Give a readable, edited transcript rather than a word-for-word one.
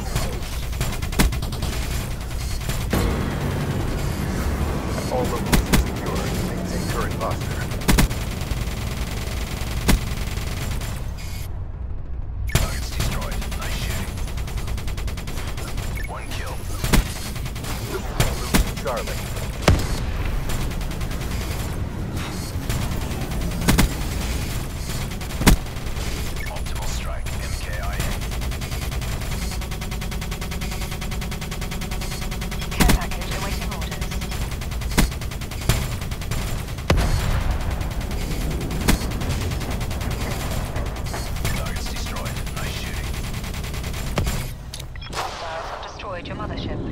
All locations secure. Maintain current posture. Targets destroyed. Nice shooting. One kill. Losing Charlie. Optimal strike. MKIA. Care package awaiting orders. Targets destroyed. Nice shooting. Hostiles have destroyed your mothership.